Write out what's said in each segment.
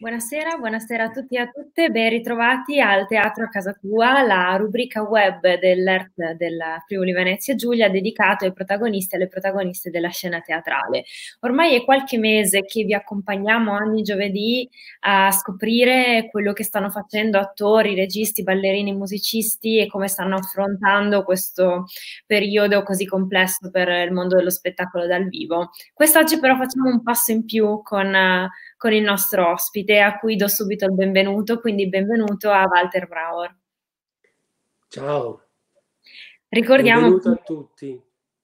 Buonasera, buonasera a tutti e a tutte, ben ritrovati al Teatro a Casa Tua, la rubrica web dell'ERT della Friuli Venezia Giulia dedicato ai protagonisti e alle protagoniste della scena teatrale. Ormai è qualche mese che vi accompagniamo ogni giovedì a scoprire quello che stanno facendo attori, registi, ballerini, musicisti e come stanno affrontando questo periodo così complesso per il mondo dello spettacolo dal vivo. Quest'oggi però facciamo un passo in più con il nostro ospite, a cui do subito il benvenuto, quindi benvenuto a Walter Brauer. Ciao, Ricordiamo, benvenuto a tutti.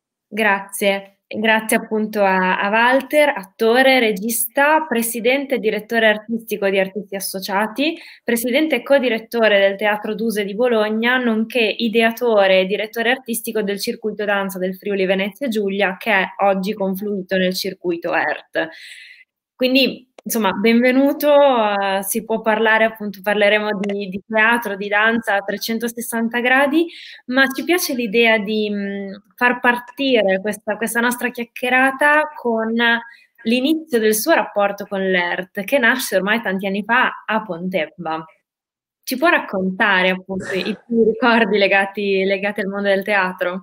grazie appunto a Walter, attore, regista, presidente e direttore artistico di Artisti Associati, presidente e co-direttore del Teatro Duse di Bologna, nonché ideatore e direttore artistico del circuito danza del Friuli Venezia Giulia, che è oggi confluito nel circuito ERT. Quindi, insomma, benvenuto, si può parlare appunto, parleremo di teatro, di danza a 360 gradi, ma ci piace l'idea di far partire questa nostra chiacchierata con l'inizio del suo rapporto con l'ERT, che nasce ormai tanti anni fa a Pontebba. Ci può raccontare appunto i tuoi ricordi legati al mondo del teatro?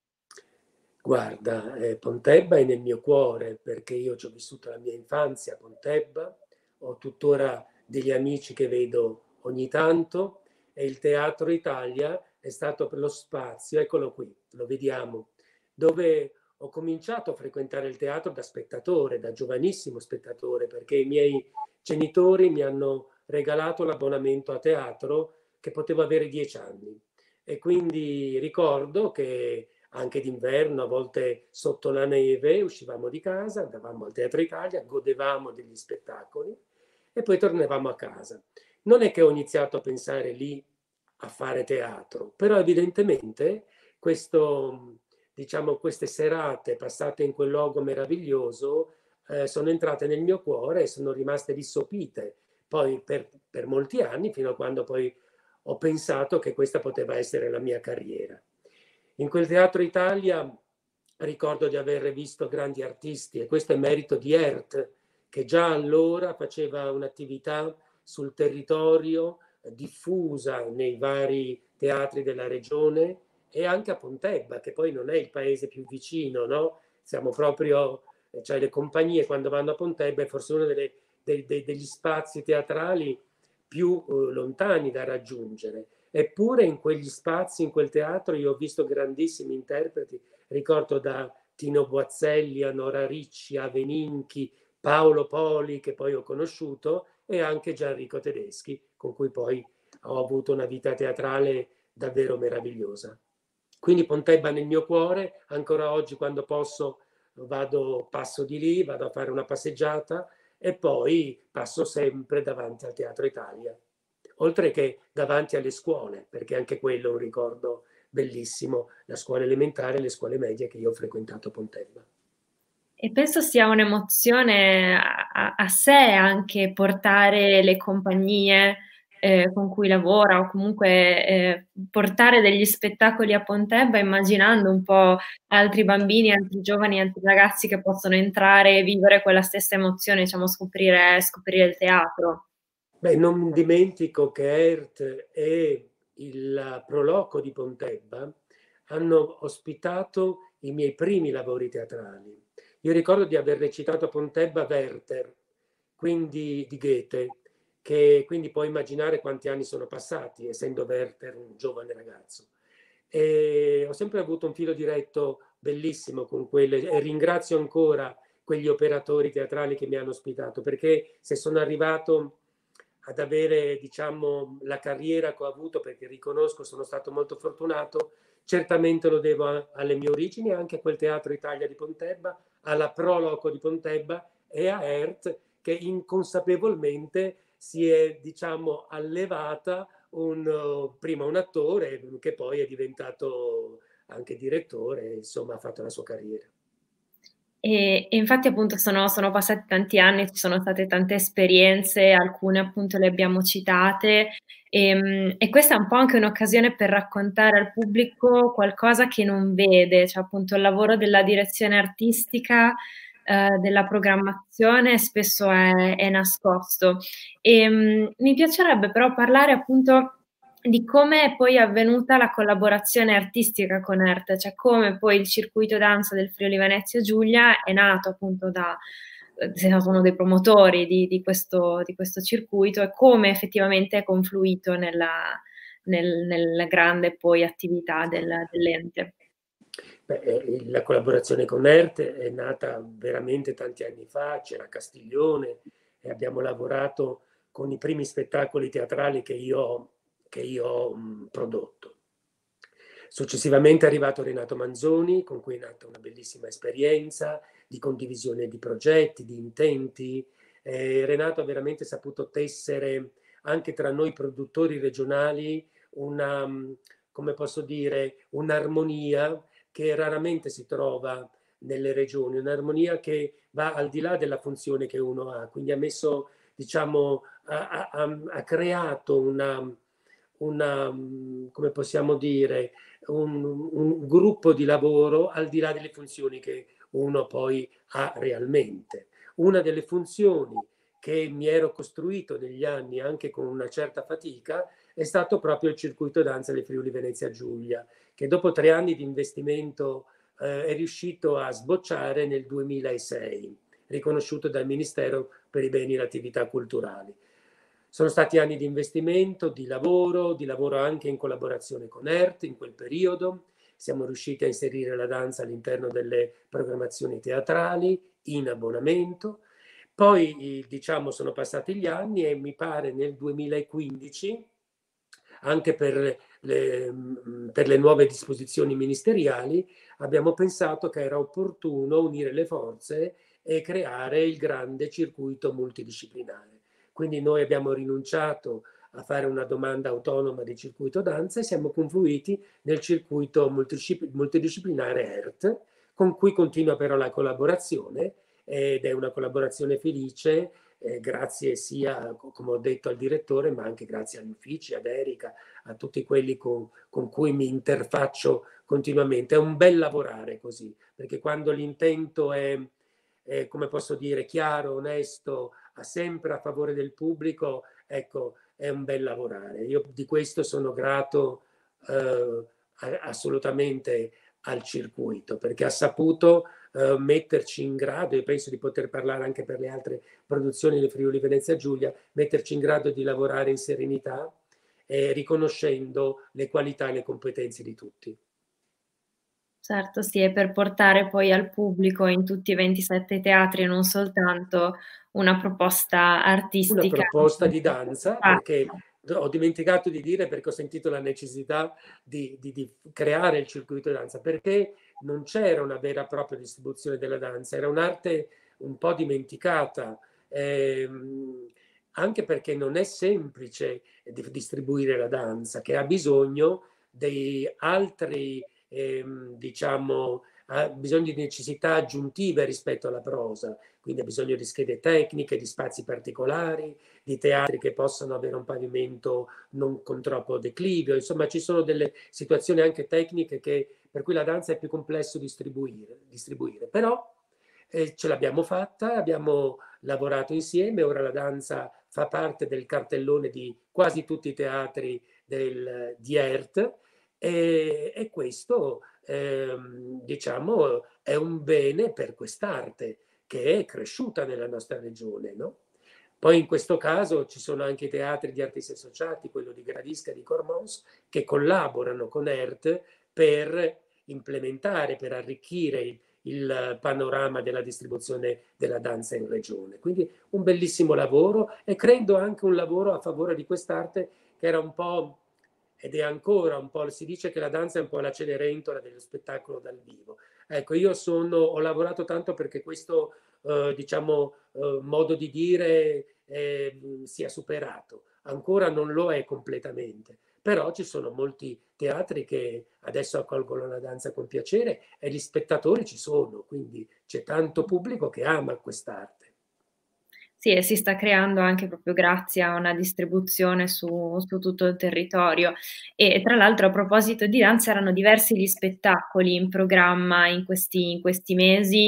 Guarda, Pontebba è nel mio cuore perché io ci ho vissuto la mia infanzia a Pontebba, ho tuttora degli amici che vedo ogni tanto e il Teatro Italia è stato per lo spazio, eccolo qui, lo vediamo, dove ho cominciato a frequentare il teatro da spettatore, da giovanissimo spettatore, perché i miei genitori mi hanno regalato l'abbonamento a teatro che potevo avere 10 anni e quindi ricordo che anche d'inverno, a volte sotto la neve, uscivamo di casa, andavamo al Teatro Italia, godevamo degli spettacoli e poi tornavamo a casa. Non è che ho iniziato a pensare lì a fare teatro, però evidentemente questo, diciamo, queste serate passate in quel luogo meraviglioso sono entrate nel mio cuore e sono rimaste dissopite poi per molti anni, fino a quando poi ho pensato che questa poteva essere la mia carriera. In quel Teatro Italia ricordo di aver visto grandi artisti e questo è merito di ERT, che già allora faceva un'attività sul territorio diffusa nei vari teatri della regione e anche a Pontebba, che poi non è il paese più vicino, no? Siamo proprio, cioè le compagnie quando vanno a Pontebba è forse uno degli spazi teatrali più lontani da raggiungere. Eppure in quegli spazi, in quel teatro, io ho visto grandissimi interpreti, ricordo da Tino Boazzelli a Nora Ricci, a Veninchi, Paolo Poli, che poi ho conosciuto, e anche Gianrico Tedeschi, con cui poi ho avuto una vita teatrale davvero meravigliosa. Quindi Pontebba nel mio cuore, ancora oggi quando posso passo di lì, vado a fare una passeggiata e poi passo sempre davanti al Teatro Italia, oltre che davanti alle scuole, perché anche quello è un ricordo bellissimo, la scuola elementare e le scuole medie che io ho frequentato a Pontebba. E penso sia un'emozione a sé anche portare le compagnie con cui lavora o comunque portare degli spettacoli a Pontebba immaginando un po' altri bambini, altri giovani, altri ragazzi che possono entrare e vivere quella stessa emozione, diciamo, scoprire il teatro. Beh, non dimentico che ERT e il Proloco di Pontebba hanno ospitato i miei primi lavori teatrali. Io ricordo di aver recitato a Pontebba Werther, quindi di Goethe, che quindi puoi immaginare quanti anni sono passati, essendo Werther un giovane ragazzo. E ho sempre avuto un filo diretto bellissimo con quelle e ringrazio ancora quegli operatori teatrali che mi hanno ospitato, perché se sono arrivato ad avere, diciamo, la carriera che ho avuto, perché riconosco sono stato molto fortunato, certamente lo devo alle mie origini, anche a quel Teatro Italia di Pontebba, alla Proloco di Pontebba e a ERT, che inconsapevolmente si è, diciamo, allevata prima un attore che poi è diventato anche direttore, insomma ha fatto la sua carriera. E infatti appunto sono passati tanti anni, ci sono state tante esperienze, alcune appunto le abbiamo citate e questa è un po' anche un'occasione per raccontare al pubblico qualcosa che non vede, cioè appunto il lavoro della direzione artistica della programmazione spesso è nascosto. Mi piacerebbe però parlare appunto di come poi è avvenuta la collaborazione artistica con ERT, cioè come poi il circuito danza del Friuli Venezia Giulia è nato appunto sei stato uno dei promotori di questo circuito e come effettivamente è confluito nella grande poi attività dell'ente. La collaborazione con ERT è nata veramente tanti anni fa, c'era Castiglione e abbiamo lavorato con i primi spettacoli teatrali che io ho prodotto. Successivamente è arrivato Renato Manzoni, con cui è nata una bellissima esperienza di condivisione di progetti, di intenti. Renato ha veramente saputo tessere anche tra noi produttori regionali una, come posso dire, un'armonia che raramente si trova nelle regioni, un'armonia che va al di là della funzione che uno ha. Quindi ha messo, diciamo, ha creato come possiamo dire, un gruppo di lavoro al di là delle funzioni che uno poi ha realmente. Una delle funzioni che mi ero costruito negli anni anche con una certa fatica è stato proprio il circuito danza del Friuli Venezia Giulia, che dopo 3 anni di investimento è riuscito a sbocciare nel 2006, riconosciuto dal Ministero per i beni e le attività culturali. Sono stati anni di investimento, di lavoro anche in collaborazione con ERT in quel periodo. Siamo riusciti a inserire la danza all'interno delle programmazioni teatrali in abbonamento. Poi, diciamo, sono passati gli anni e mi pare nel 2015, anche per le nuove disposizioni ministeriali, abbiamo pensato che era opportuno unire le forze e creare il grande circuito multidisciplinare. Quindi noi abbiamo rinunciato a fare una domanda autonoma di circuito danza e siamo confluiti nel circuito multidisciplinare ERT, con cui continua però la collaborazione ed è una collaborazione felice, grazie sia, come ho detto, al direttore, ma anche grazie agli uffici, ad Erika, a tutti quelli con cui mi interfaccio continuamente. È un bel lavorare così, perché quando l'intento è come posso dire, chiaro, onesto, sempre a favore del pubblico, ecco, è un bel lavorare. Io di questo sono grato assolutamente al circuito, perché ha saputo metterci in grado, e penso di poter parlare anche per le altre produzioni del Friuli Venezia Giulia, metterci in grado di lavorare in serenità, riconoscendo le qualità e le competenze di tutti. Certo, sì, e per portare poi al pubblico in tutti i 27 teatri, non soltanto una proposta Una artistica. proposta di danza, perché ho dimenticato di dire, perché ho sentito la necessità di creare il circuito di danza, perché non c'era una vera e propria distribuzione della danza, era un'arte un po' dimenticata, anche perché non è semplice distribuire la danza, che ha bisogno di altri, diciamo, ha bisogno di necessità aggiuntive rispetto alla prosa, quindi ha bisogno di schede tecniche, di spazi particolari, di teatri che possano avere un pavimento non con troppo declivio, insomma ci sono delle situazioni anche tecniche per cui la danza è più complesso distribuire. Però ce l'abbiamo fatta, abbiamo lavorato insieme, ora la danza fa parte del cartellone di quasi tutti i teatri di ERT e questo diciamo è un bene per quest'arte che è cresciuta nella nostra regione, no? Poi in questo caso ci sono anche i teatri di artisti associati, quello di Gradisca e di Cormons, che collaborano con ERT per implementare, per arricchire il panorama della distribuzione della danza in regione. Quindi un bellissimo lavoro e credo anche un lavoro a favore di quest'arte che era un po', ed è ancora un po', si dice che la danza è un po' la cenerentola dello spettacolo dal vivo. Ecco, io ho lavorato tanto perché questo diciamo, modo di dire sia superato. Ancora non lo è completamente, però ci sono molti teatri che adesso accolgono la danza con piacere e gli spettatori ci sono, quindi c'è tanto pubblico che ama quest'arte. Sì, e si sta creando anche proprio grazie a una distribuzione su tutto il territorio. E tra l'altro a proposito di danza erano diversi gli spettacoli in programma in questi mesi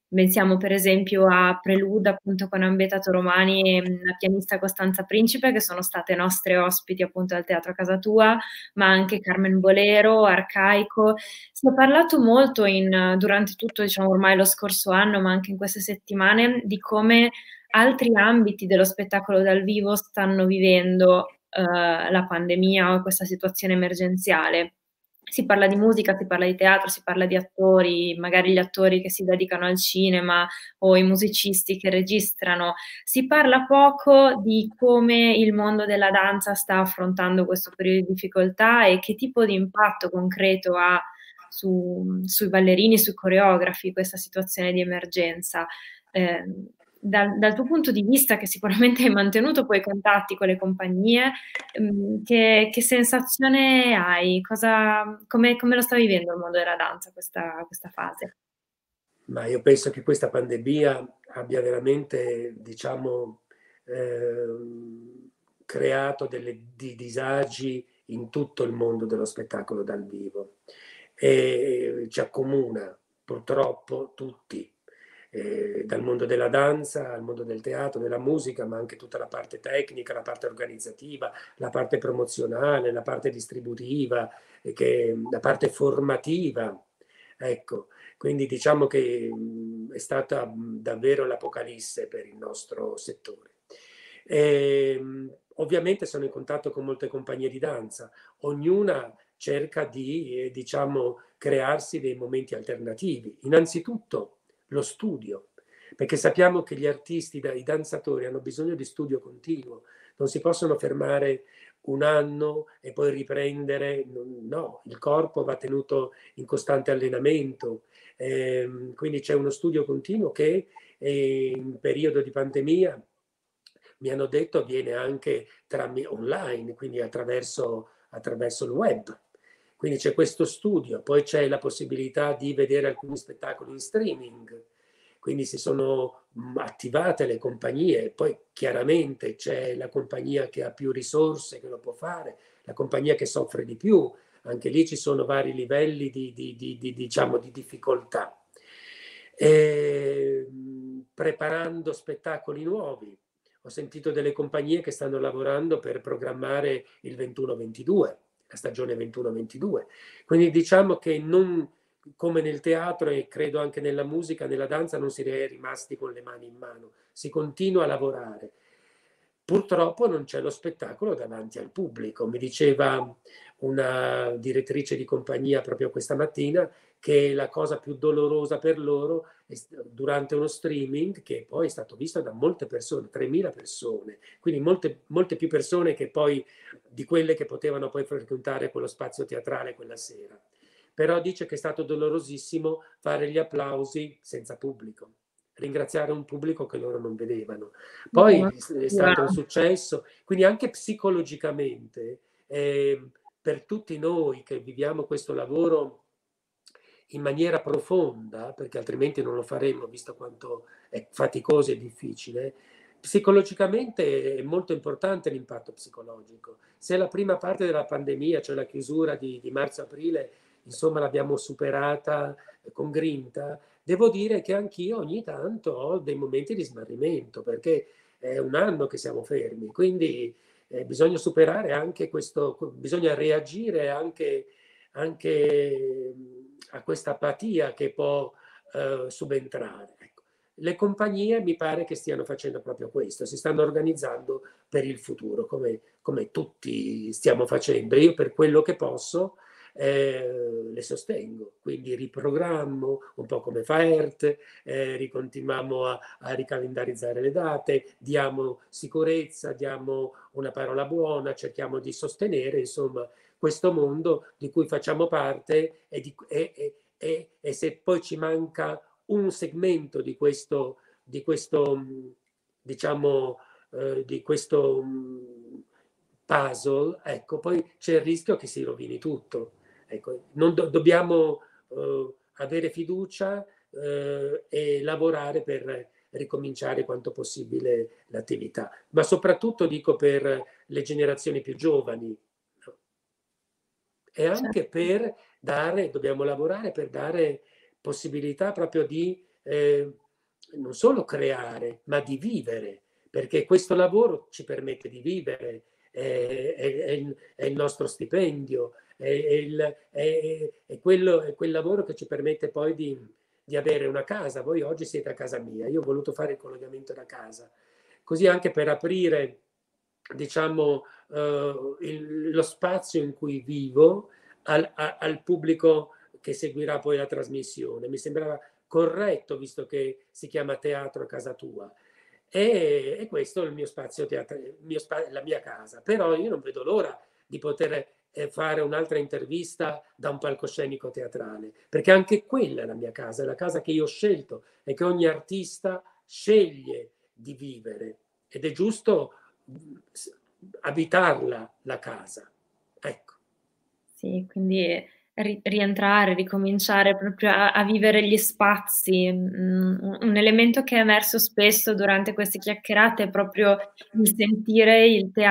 Pensiamo per esempio a Prelude, appunto con Ambientato Romani e la pianista Costanza Principe, che sono state nostre ospiti appunto al Teatro Casa Tua, ma anche Carmen Bolero, Arcaico. Si è parlato molto durante tutto, diciamo, ormai lo scorso anno, ma anche in queste settimane, di come altri ambiti dello spettacolo dal vivo stanno vivendo la pandemia o questa situazione emergenziale. Si parla di musica, si parla di teatro, si parla di attori, magari gli attori che si dedicano al cinema o i musicisti che registrano. Si parla poco di come il mondo della danza sta affrontando questo periodo di difficoltà e che tipo di impatto concreto ha sui ballerini, sui coreografi questa situazione di emergenza. Eh, dal tuo punto di vista, che sicuramente hai mantenuto poi contatti con le compagnie, che sensazione hai? Come lo sta vivendo il mondo della danza questa fase? Ma io penso che questa pandemia abbia veramente, diciamo, creato di disagi in tutto il mondo dello spettacolo dal vivo e ci accomuna purtroppo tutti, dal mondo della danza al mondo del teatro, della musica, ma anche tutta la parte tecnica, la parte organizzativa, la parte promozionale, la parte distributiva, la parte formativa. Ecco, quindi diciamo che è stata davvero l'apocalisse per il nostro settore. Ovviamente sono in contatto con molte compagnie di danza, ognuna cerca di, diciamo, crearsi dei momenti alternativi. Innanzitutto lo studio, perché sappiamo che gli artisti, i danzatori hanno bisogno di studio continuo, non si possono fermare un anno e poi riprendere, no, il corpo va tenuto in costante allenamento, quindi c'è uno studio continuo che in periodo di pandemia mi hanno detto avviene anche online, quindi attraverso il web. Quindi c'è questo studio, poi c'è la possibilità di vedere alcuni spettacoli in streaming, quindi si sono attivate le compagnie, poi chiaramente c'è la compagnia che ha più risorse che lo può fare, la compagnia che soffre di più, anche lì ci sono vari livelli diciamo, di difficoltà. Preparando spettacoli nuovi, ho sentito delle compagnie che stanno lavorando per programmare il 21-22, la stagione 21-22. Quindi diciamo che non come nel teatro e credo anche nella musica, nella danza, non si è rimasti con le mani in mano, si continua a lavorare. Purtroppo non c'è lo spettacolo davanti al pubblico. Mi diceva una direttrice di compagnia proprio questa mattina che la cosa più dolorosa per loro è durante uno streaming che poi è stato visto da molte persone, 3.000 persone, quindi molte più persone che poi di quelle che potevano poi frequentare quello spazio teatrale quella sera. Però dice che è stato dolorosissimo fare gli applausi senza pubblico, ringraziare un pubblico che loro non vedevano. Poi è stato un successo, quindi anche psicologicamente, per tutti noi che viviamo questo lavoro in maniera profonda, perché altrimenti non lo faremmo, visto quanto è faticoso e difficile, psicologicamente è molto importante l'impatto psicologico. Se la prima parte della pandemia, cioè la chiusura di marzo-aprile, insomma l'abbiamo superata con grinta, devo dire che anch'io ogni tanto ho dei momenti di smarrimento, perché è un anno che siamo fermi, quindi bisogna superare anche questo, bisogna reagire anche a questa apatia che può subentrare. Ecco. Le compagnie mi pare che stiano facendo proprio questo, si stanno organizzando per il futuro, come tutti stiamo facendo. Io per quello che posso le sostengo, quindi riprogrammo un po' come fa ERT, ricontinuiamo a ricalendarizzare le date, diamo sicurezza, diamo una parola buona, cerchiamo di sostenere, insomma, questo mondo di cui facciamo parte e se poi ci manca un segmento di questo diciamo, di questo puzzle, ecco, poi c'è il rischio che si rovini tutto. Ecco, non dobbiamo avere fiducia e lavorare per ricominciare quanto possibile l'attività, ma soprattutto dico per le generazioni più giovani, no? E anche per dare, dobbiamo lavorare per dare possibilità proprio di non solo creare, ma di vivere, perché questo lavoro ci permette di vivere, è il nostro stipendio, è quel lavoro che ci permette poi di avere una casa. Voi oggi siete a casa mia, io ho voluto fare il collegamento da casa, così anche per aprire, diciamo, lo spazio in cui vivo al pubblico che seguirà poi la trasmissione. Mi sembrava corretto, visto che si chiama Teatro a casa tua. E questo è il mio spazio teatrale, la mia casa. Però io non vedo l'ora di poter fare un'altra intervista da un palcoscenico teatrale, perché anche quella è la mia casa, è la casa che io ho scelto e che ogni artista sceglie di vivere. Ed è giusto abitarla, la casa. Ecco. Sì, quindi rientrare, ricominciare proprio a vivere gli spazi. Un elemento che è emerso spesso durante queste chiacchierate è proprio il sentire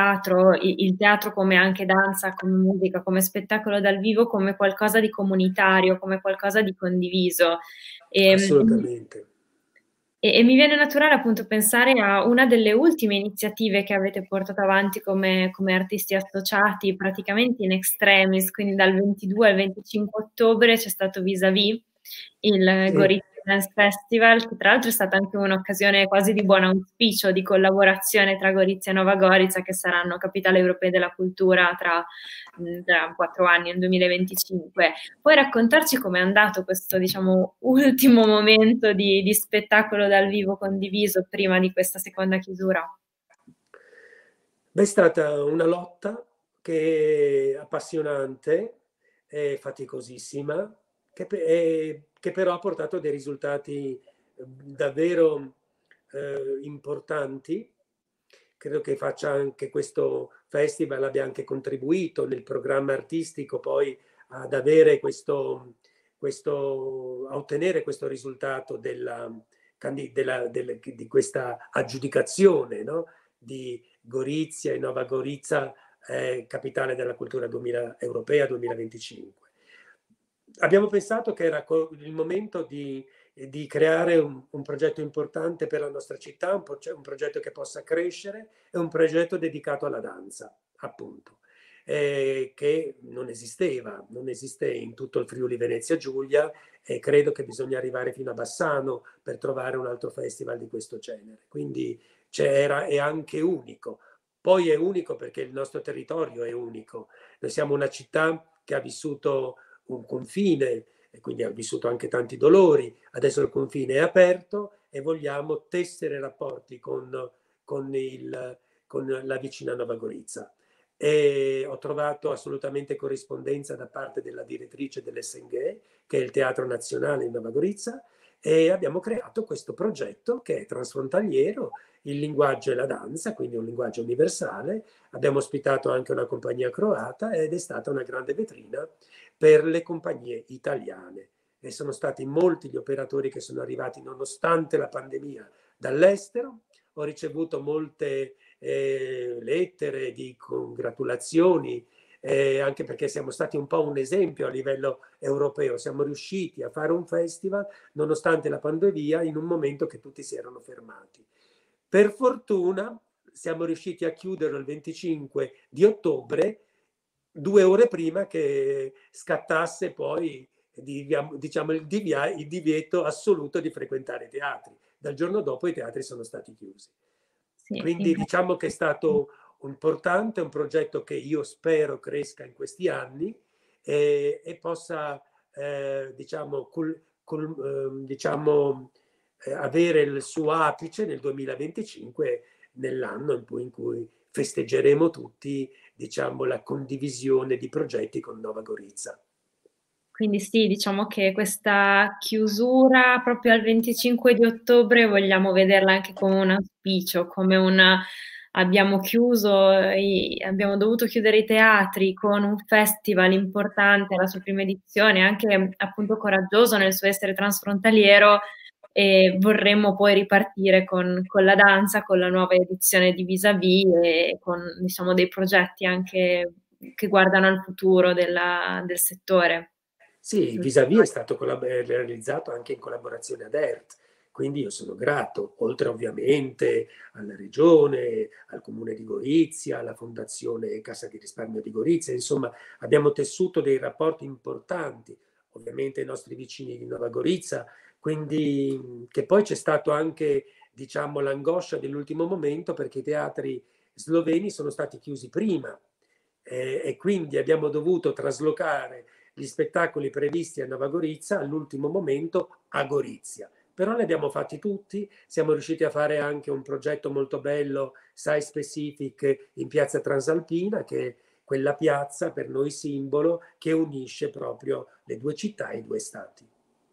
il teatro come anche danza, come musica, come spettacolo dal vivo, come qualcosa di comunitario, come qualcosa di condiviso. Assolutamente. E mi viene naturale appunto pensare a una delle ultime iniziative che avete portato avanti come artisti associati, praticamente in extremis, quindi dal 22 al 25 ottobre c'è stato Vis-à-Vis, il Sì. Gorizia Dance Festival, che tra l'altro è stata anche un'occasione quasi di buon auspicio, di collaborazione tra Gorizia e Nova Gorica, che saranno capitale europee della cultura tra 4 anni, nel 2025. Puoi raccontarci com'è andato questo, diciamo, ultimo momento di spettacolo dal vivo condiviso prima di questa seconda chiusura? Beh, è stata una lotta che appassionante e faticosissima, che però ha portato a dei risultati davvero importanti. Credo che faccia anche questo festival abbia anche contribuito nel programma artistico poi ad avere a ottenere questo risultato di questa aggiudicazione, no? Di Gorizia e Nova Gorica, capitale della cultura europea 2025. Abbiamo pensato che era il momento di creare un progetto importante per la nostra città, un progetto che possa crescere e un progetto dedicato alla danza, appunto, che non esiste in tutto il Friuli Venezia Giulia, e credo che bisogna arrivare fino a Bassano per trovare un altro festival di questo genere. Quindi è anche unico. Poi è unico perché il nostro territorio è unico. Noi siamo una città che ha vissuto un confine e quindi ha vissuto anche tanti dolori. Adesso il confine è aperto e vogliamo tessere rapporti con la vicina Nova Gorica. E ho trovato assolutamente corrispondenza da parte della direttrice dell'SNG, che è il Teatro Nazionale in Nova Gorica, e abbiamo creato questo progetto che è transfrontaliero, il linguaggio e la danza, quindi un linguaggio universale. Abbiamo ospitato anche una compagnia croata ed è stata una grande vetrina per le compagnie italiane. E sono stati molti gli operatori che sono arrivati nonostante la pandemia dall'estero. Ho ricevuto molte lettere di congratulazioni, anche perché siamo stati un po' un esempio a livello europeo. Siamo riusciti a fare un festival nonostante la pandemia in un momento che tutti si erano fermati. Per fortuna siamo riusciti a chiuderlo il 25 di ottobre, 2 ore prima che scattasse poi diciamo, il divieto assoluto di frequentare i teatri. Dal giorno dopo i teatri sono stati chiusi. Sì, Quindi diciamo che è stato importante, un progetto che io spero cresca in questi anni e possa diciamo, avere il suo apice nel 2025, nell'anno in cui festeggeremo tutti, diciamo, la condivisione di progetti con Nova Gorica. quindi sì, diciamo che questa chiusura proprio al 25 di ottobre vogliamo vederla anche come un auspicio, come abbiamo chiuso, abbiamo dovuto chiudere i teatri con un festival importante, la sua prima edizione, anche appunto coraggioso nel suo essere transfrontaliero, e vorremmo poi ripartire con la danza, con la nuova edizione di Vis-à-Vis e con, diciamo, dei progetti anche che guardano al futuro del settore. Sì, Vis-à-Vis è stato realizzato anche in collaborazione ad ERT, Quindi io sono grato, oltre ovviamente alla Regione, al Comune di Gorizia, alla Fondazione Cassa di Risparmio di Gorizia, insomma abbiamo tessuto dei rapporti importanti, ovviamente i nostri vicini di Nova Gorizia, quindi che poi c'è stato anche, diciamo, l'angoscia dell'ultimo momento perché i teatri sloveni sono stati chiusi prima e quindi abbiamo dovuto traslocare gli spettacoli previsti a Nova Gorizia all'ultimo momento a Gorizia. Però li abbiamo fatti tutti, siamo riusciti a fare anche un progetto molto bello, Site Specific, in piazza Transalpina, che è quella piazza per noi simbolo che unisce proprio le due città e i due stati.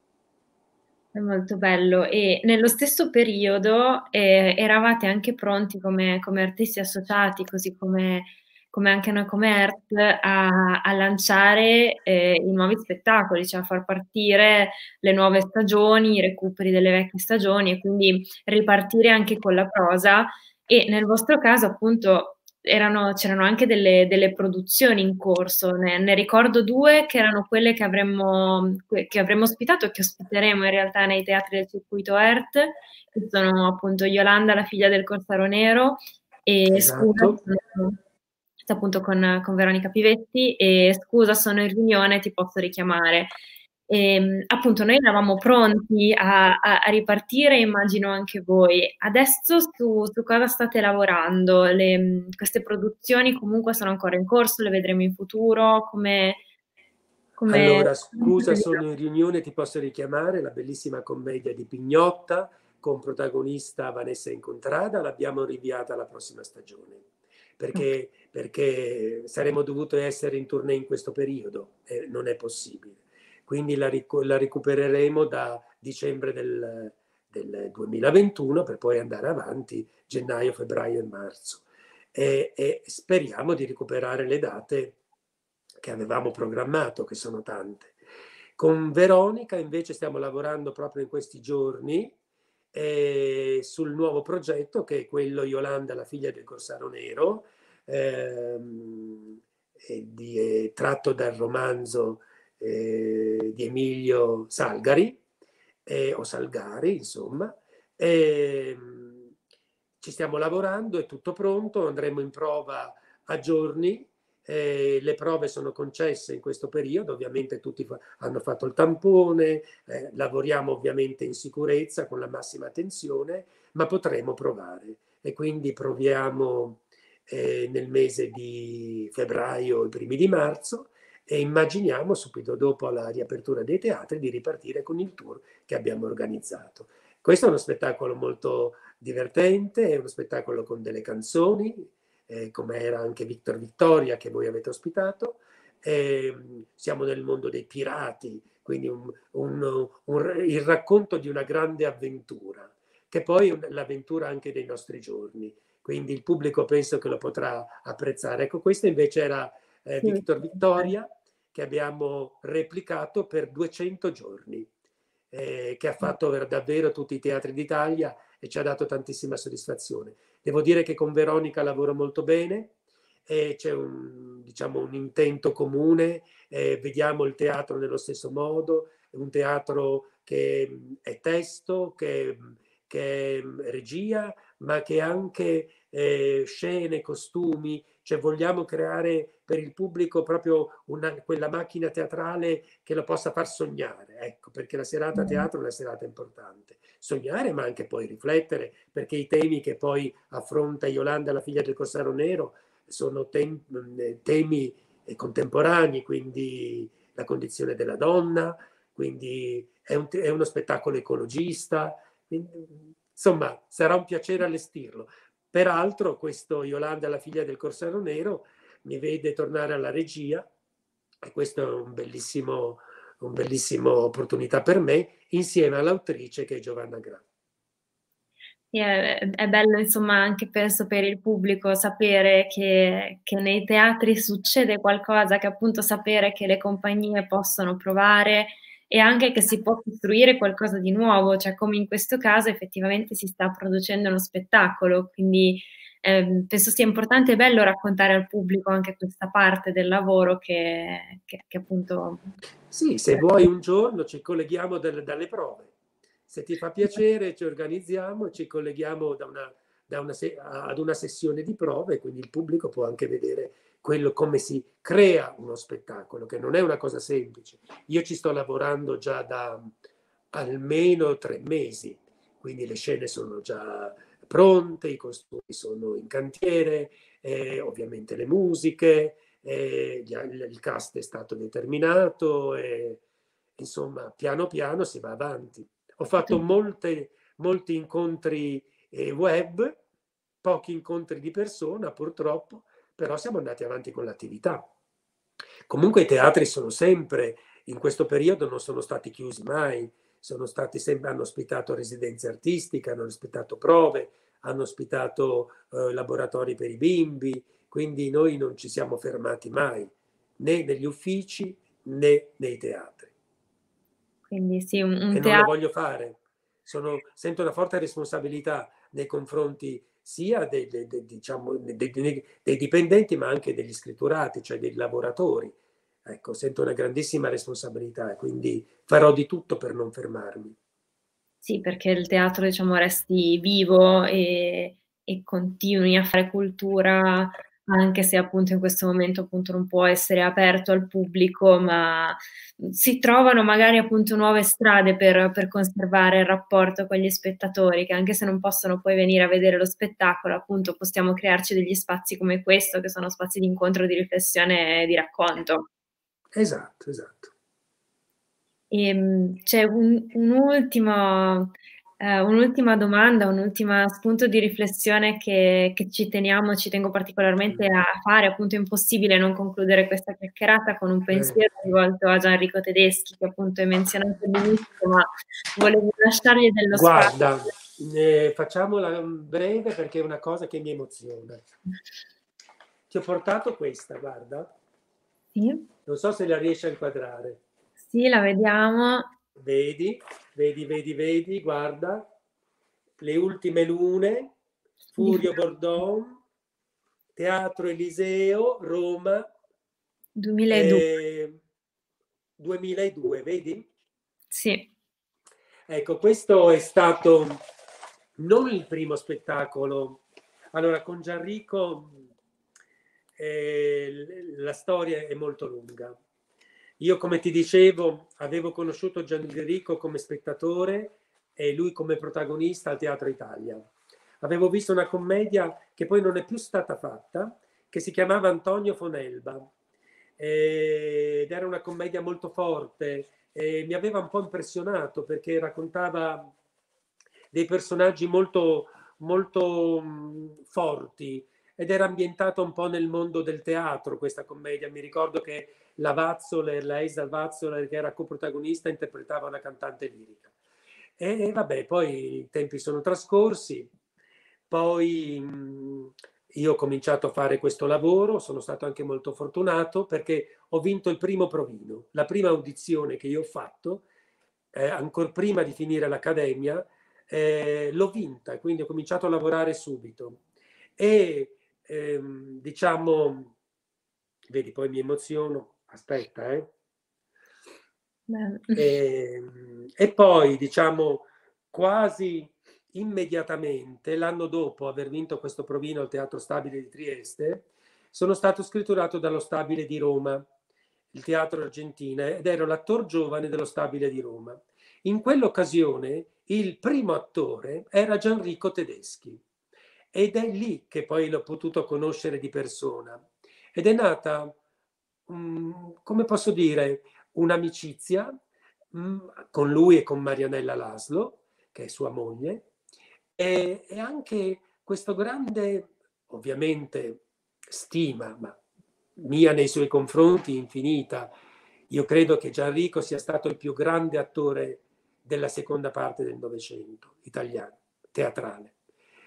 È molto bello. E nello stesso periodo eravate anche pronti come artisti associati, così come anche noi come ERT, a lanciare i nuovi spettacoli, cioè a far partire le nuove stagioni, i recuperi delle vecchie stagioni e quindi ripartire anche con la prosa. E nel vostro caso, appunto, c'erano anche delle produzioni in corso. Ne ricordo due che erano quelle che avremmo ospitato e che ospiteremo in realtà nei teatri del circuito ERT, che sono appunto Yolanda, la figlia del Corsaro Nero, e Scusa, Esatto. appunto con Veronica Pivetti, e Scusa, sono in riunione, ti posso richiamare. E, appunto, noi eravamo pronti a ripartire, immagino anche voi. Adesso su cosa state lavorando? Queste produzioni comunque sono ancora in corso, le vedremo in futuro? Allora, Scusa, sono in riunione, ti posso richiamare, la bellissima commedia di Pignotta con protagonista Vanessa Incontrada, l'abbiamo rinviata alla prossima stagione, perché saremmo dovuti essere in tournée in questo periodo e non è possibile. Quindi la recupereremo da dicembre del 2021 per poi andare avanti gennaio, febbraio e marzo. E speriamo di recuperare le date che avevamo programmato, che sono tante. Con Veronica invece stiamo lavorando proprio in questi giorni sul nuovo progetto che è quello Yolanda, la figlia del Corsaro Nero, tratto dal romanzo di Emilio Salgari, o Salgari, insomma. Ci stiamo lavorando, è tutto pronto, andremo in prova a giorni. Le prove sono concesse in questo periodo, ovviamente tutti hanno fatto il tampone, lavoriamo ovviamente in sicurezza con la massima attenzione, ma potremo provare e quindi proviamo nel mese di febbraio, i primi di marzo e immaginiamo subito dopo la riapertura dei teatri di ripartire con il tour che abbiamo organizzato. Questo è uno spettacolo molto divertente, è uno spettacolo con delle canzoni, come era anche Victor Vittoria che voi avete ospitato. Siamo nel mondo dei pirati, quindi il racconto di una grande avventura, che poi è l'avventura anche dei nostri giorni. Quindi il pubblico penso che lo potrà apprezzare. Ecco, questo invece era Victor Vittoria, che abbiamo replicato per 200 giorni, che ha fatto davvero tutti i teatri d'Italia e ci ha dato tantissima soddisfazione. Devo dire che con Veronica lavoro molto bene, c'è diciamo, un intento comune, vediamo il teatro nello stesso modo, è un teatro che è testo, che è regia, ma che è anche scene, costumi, cioè vogliamo creare per il pubblico proprio quella macchina teatrale che lo possa far sognare, ecco, perché la serata teatro è una serata importante. Sognare, ma anche poi riflettere, perché i temi che poi affronta Yolanda, la figlia del Corsaro Nero, sono temi contemporanei, quindi la condizione della donna, quindi è uno spettacolo ecologista, quindi, insomma, sarà un piacere allestirlo. Peraltro, questo Yolanda, la figlia del Corsaro Nero, mi vede tornare alla regia e questo è un bellissima opportunità per me, insieme all'autrice che è Giovanna Gra. È bello, insomma, anche penso per il pubblico sapere che nei teatri succede qualcosa, che appunto sapere che le compagnie possono provare e anche che si può costruire qualcosa di nuovo, cioè come in questo caso effettivamente si sta producendo uno spettacolo, quindi penso sia importante e bello raccontare al pubblico anche questa parte del lavoro che appunto... Sì, se vuoi un giorno ci colleghiamo dalle prove. Se ti fa piacere ci organizziamo, ci colleghiamo ad una sessione di prove, quindi il pubblico può anche vedere quello, come si crea uno spettacolo, che non è una cosa semplice. Io ci sto lavorando già da almeno 3 mesi, quindi le scene sono già pronte, i costumi sono in cantiere, ovviamente le musiche, il cast è stato determinato e insomma piano piano si va avanti. Ho fatto molti incontri web, pochi incontri di persona purtroppo, però siamo andati avanti con l'attività. Comunque i teatri sono sempre, in questo periodo non sono stati chiusi mai, sono stati sempre, hanno ospitato residenze artistiche, hanno ospitato prove, hanno ospitato laboratori per i bimbi, quindi noi non ci siamo fermati mai, né negli uffici né nei teatri. Quindi sì, un E non lo teatro. voglio fare. Sento una forte responsabilità nei confronti sia diciamo, dei dipendenti, ma anche degli scritturati, cioè dei lavoratori. Ecco, sento una grandissima responsabilità e quindi farò di tutto per non fermarmi. Sì, perché il teatro, diciamo, resti vivo e continui a fare cultura, anche se appunto in questo momento appunto non può essere aperto al pubblico, ma si trovano magari appunto nuove strade per conservare il rapporto con gli spettatori, che anche se non possono poi venire a vedere lo spettacolo, appunto possiamo crearci degli spazi come questo, che sono spazi di incontro, di riflessione e di racconto. Esatto, esatto. C'è un'ultima domanda, un ultimo spunto di riflessione che ci tengo particolarmente a fare. Appunto, è impossibile non concludere questa chiacchierata con un pensiero rivolto a Gianrico Tedeschi, che appunto hai menzionato all'inizio, ma volevo lasciargli dello spazio. Guarda, facciamola breve perché è una cosa che mi emoziona. Ti ho portato questa, guarda. Sì, Non so se la riesci a inquadrare. sì, la vediamo. Vedi, vedi, guarda. Le ultime lune, Furio Bordon, Teatro Eliseo, Roma, 2002. 2002, vedi? Sì. Ecco, questo è stato non il primo spettacolo. Allora, con Gianrico la storia è molto lunga. Io, come ti dicevo, avevo conosciuto Gianrico come spettatore e lui come protagonista al Teatro Italia. Avevo visto una commedia che poi non è più stata fatta, che si chiamava Antonio Fonelba, ed era una commedia molto forte e mi aveva un po' impressionato perché raccontava dei personaggi molto, molto forti ed era ambientata un po' nel mondo del teatro questa commedia. Mi ricordo che la Vazzoler, la Eisa Vazzoler, che era coprotagonista, interpretava una cantante lirica. E vabbè, poi i tempi sono trascorsi, poi io ho cominciato a fare questo lavoro, sono stato anche molto fortunato perché ho vinto il primo provino, la prima audizione che io ho fatto, ancora prima di finire l'accademia, l'ho vinta, quindi ho cominciato a lavorare subito. E diciamo, vedi, poi mi emoziono, aspetta, e poi, diciamo, quasi immediatamente, l'anno dopo aver vinto questo provino al Teatro Stabile di Trieste, sono stato scritturato dallo Stabile di Roma, il Teatro Argentina, ed ero l'attor giovane dello Stabile di Roma. In quell'occasione il primo attore era Gianrico Tedeschi ed è lì che poi l'ho potuto conoscere di persona. Ed è nata, come posso dire, un'amicizia con lui e con Marianella Laszlo, che è sua moglie, e anche questo grande, ovviamente, stima, ma mia nei suoi confronti infinita. Io credo che Gianrico sia stato il più grande attore della seconda parte del Novecento italiano, teatrale.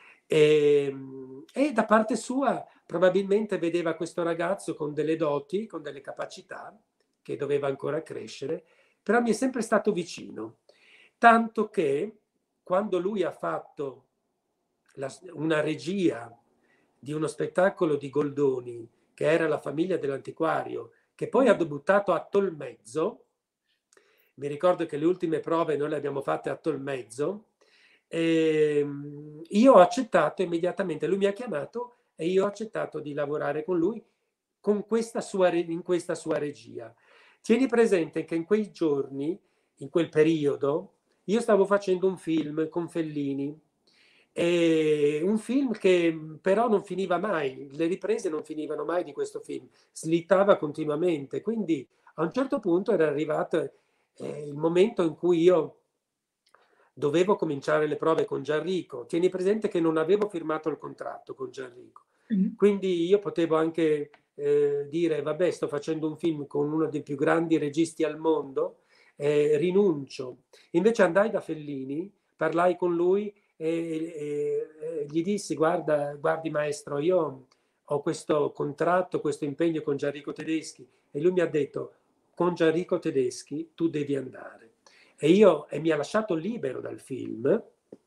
E da parte sua probabilmente vedeva questo ragazzo con delle doti, con delle capacità che doveva ancora crescere, però mi è sempre stato vicino, tanto che quando lui ha fatto una regia di uno spettacolo di Goldoni, che era La famiglia dell'antiquario, che poi ha debuttato a Tolmezzo, mi ricordo che le ultime prove noi le abbiamo fatte a Tolmezzo, e io ho accettato immediatamente, lui mi ha chiamato e io ho accettato di lavorare con lui in questa sua regia. Tieni presente che in quei giorni, in quel periodo, io stavo facendo un film con Fellini, un film che però non finiva mai, le riprese non finivano mai di questo film, slittava continuamente, quindi a un certo punto era arrivato il momento in cui io dovevo cominciare le prove con Gianrico. Tieni presente che non avevo firmato il contratto con Gianrico, quindi io potevo anche dire vabbè, sto facendo un film con uno dei più grandi registi al mondo, rinuncio. Invece andai da Fellini, parlai con lui e gli dissi guardi maestro, io ho questo contratto, questo impegno con Gianrico Tedeschi, e lui mi ha detto con Gianrico Tedeschi tu devi andare. E mi ha lasciato libero dal film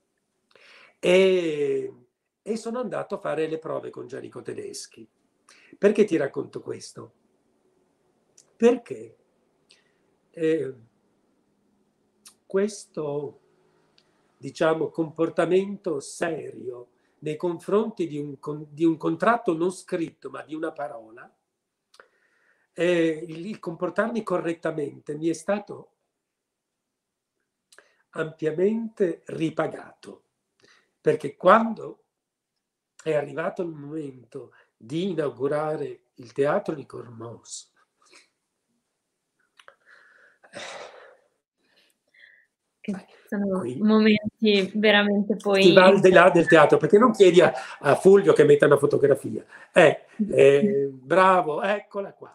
e sono andato a fare le prove con Gianrico Tedeschi. Perché ti racconto questo? Perché questo, diciamo, comportamento serio nei confronti di un contratto non scritto, ma di una parola, il comportarmi correttamente mi è stato ampiamente ripagato, perché quando è arrivato il momento di inaugurare il teatro di Cormos, che sono momenti veramente poi... Si va al di là del teatro, perché non chiedi a Fulvio che metta una fotografia. Bravo, eccola qua.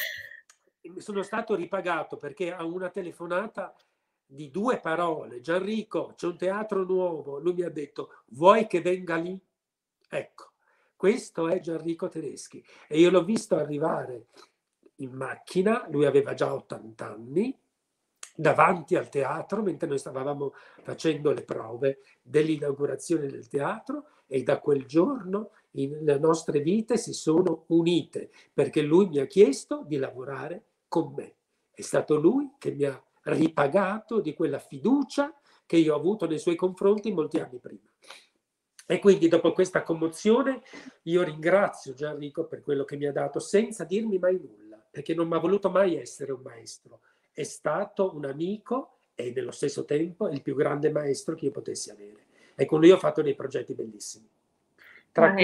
Sono stato ripagato perché a una telefonata di 2 parole, Gianrico, c'è un teatro nuovo, lui mi ha detto, vuoi che venga lì? Ecco, questo è Gianrico Tedeschi. E io l'ho visto arrivare in macchina, lui aveva già 80 anni, davanti al teatro, mentre noi stavamo facendo le prove dell'inaugurazione del teatro, e da quel giorno le nostre vite si sono unite, perché lui mi ha chiesto di lavorare con me. È stato lui che mi ha ripagato di quella fiducia che io ho avuto nei suoi confronti molti anni prima. E quindi dopo questa commozione io ringrazio Gianrico per quello che mi ha dato, senza dirmi mai nulla, perché non mi ha voluto mai essere un maestro. È stato un amico e nello stesso tempo il più grande maestro che io potessi avere. E con lui ho fatto dei progetti bellissimi, tra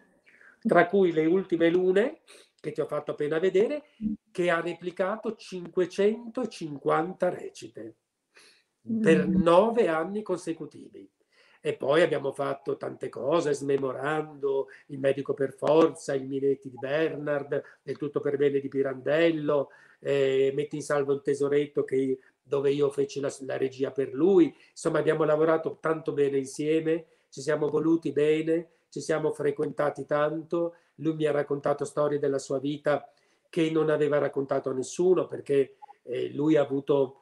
cui Le ultime lune, che ti ho fatto appena vedere, che ha replicato 550 recite per 9 anni consecutivi. E poi abbiamo fatto tante cose, Smemorando, Il medico per forza, Il Minetti di Bernard, Del tutto per bene di Pirandello, Metti in salvo il tesoretto, dove io feci la regia per lui. Insomma, abbiamo lavorato tanto bene insieme, ci siamo voluti bene, ci siamo frequentati tanto. Lui mi ha raccontato storie della sua vita che non aveva raccontato a nessuno, perché lui ha avuto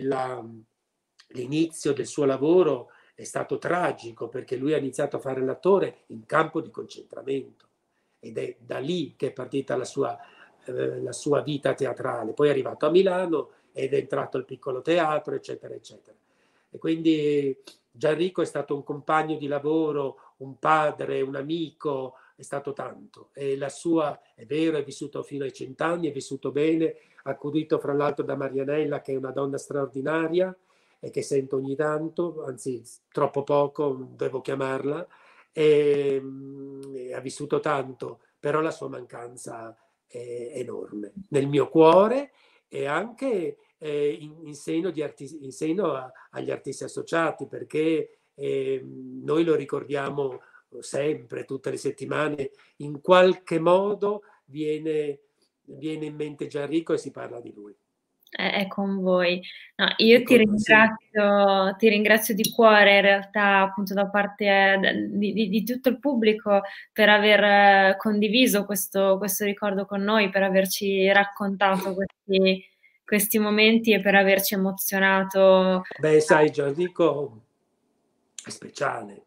l'inizio del suo lavoro è stato tragico, perché lui ha iniziato a fare l'attore in campo di concentramento, ed è da lì che è partita la sua vita teatrale. Poi è arrivato a Milano ed è entrato al Piccolo Teatro, eccetera, eccetera. E quindi Gianrico è stato un compagno di lavoro, un padre, un amico, è stato tanto. E la sua, è vero, è vissuto fino ai 100 anni, è vissuto bene, accudito fra l'altro da Marianella, che è una donna straordinaria e che sento ogni tanto, anzi troppo poco, devo chiamarla, e ha vissuto tanto, però la sua mancanza è enorme nel mio cuore, e anche in seno agli artisti associati, perché noi lo ricordiamo sempre, tutte le settimane, in qualche modo viene in mente Gianrico e si parla di lui. È con voi. No, io ti ringrazio di cuore in realtà, appunto, da parte di tutto il pubblico, per aver condiviso questo ricordo con noi, per averci raccontato questi momenti e per averci emozionato. Beh, sai, Gianrico è speciale,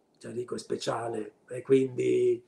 e quindi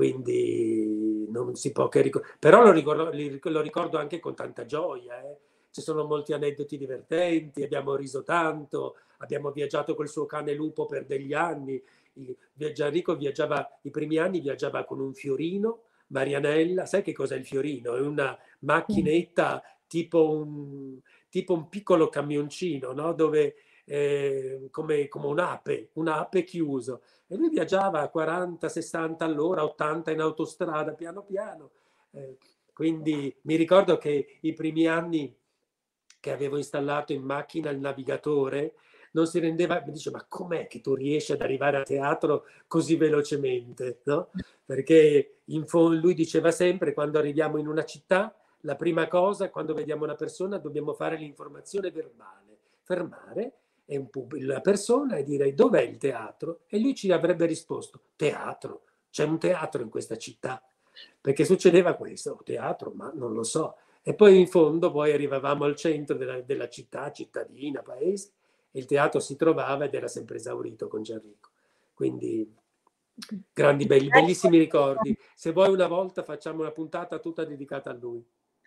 non si può che ricordare. Però lo ricordo anche con tanta gioia, ci sono molti aneddoti divertenti, abbiamo riso tanto, abbiamo viaggiato col suo cane Lupo per degli anni. Gianrico viaggiava, i primi anni viaggiava con un Fiorino, Marianella, sai che cos'è il Fiorino? È una macchinetta tipo un piccolo camioncino, no? Dove come un'ape chiuso. E lui viaggiava a 40, 60 all'ora, 80 in autostrada, piano piano. Quindi mi ricordo che i primi anni che avevo installato in macchina il navigatore, non si rendeva, mi dice, ma com'è che tu riesci ad arrivare a teatro così velocemente? No? Perché lui diceva sempre, quando arriviamo in una città, la prima cosa, quando vediamo una persona, dobbiamo fare l'informazione verbale, fermare la persona e dire dov'è il teatro? E lui ci avrebbe risposto, teatro, c'è un teatro in questa città. Perché succedeva questo, teatro, ma non lo so. E poi in fondo poi arrivavamo al centro della città, cittadina, paese, e il teatro si trovava ed era sempre esaurito con Gianrico. Quindi grandi, bellissimi ricordi. Se vuoi una volta facciamo una puntata tutta dedicata a lui.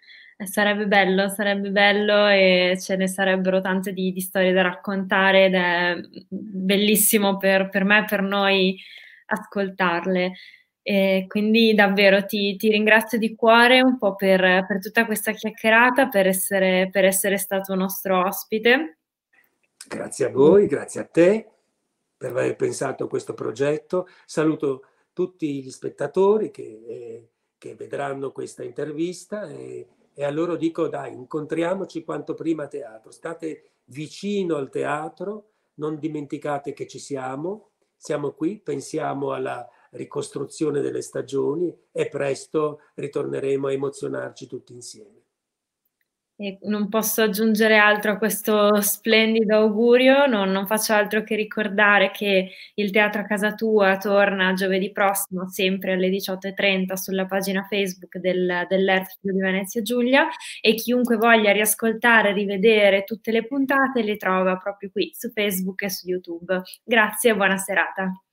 Sarebbe bello e ce ne sarebbero tante di storie da raccontare ed è bellissimo per me e per noi ascoltarle. E quindi davvero ti ringrazio di cuore un po' per tutta questa chiacchierata, per essere stato nostro ospite. Grazie a voi, grazie a te per aver pensato a questo progetto. Saluto tutti gli spettatori che vedranno questa intervista e a loro dico dai, incontriamoci quanto prima a teatro, state vicino al teatro, non dimenticate che ci siamo qui, pensiamo alla ricostruzione delle stagioni e presto ritorneremo a emozionarci tutti insieme. E non posso aggiungere altro a questo splendido augurio, non faccio altro che ricordare che il Teatro a Casa Tua torna giovedì prossimo, sempre alle 18:30 sulla pagina Facebook dell'Ert di Venezia Giulia, e chiunque voglia riascoltare, rivedere tutte le puntate le trova proprio qui su Facebook e su YouTube. Grazie e buona serata.